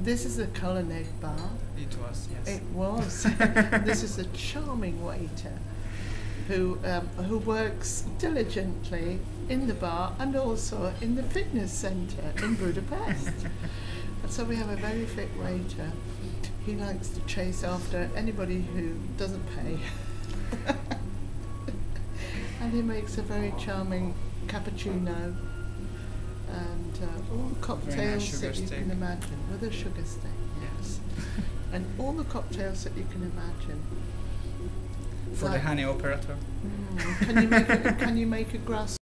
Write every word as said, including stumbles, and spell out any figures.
This is a Culinary bar. It was, yes. It was. This is a charming waiter who um, who works diligently in the bar and also in the fitness centre in Budapest. And so we have a very fit waiter. He likes to chase after anybody who doesn't pay. And he makes a very charming cappuccino and uh, all the cocktails nice that you stick. can imagine, with a sugar stick, yes. And all the cocktails that you can imagine. For Like, the honey operator. Mm, can you make a, can you make a grass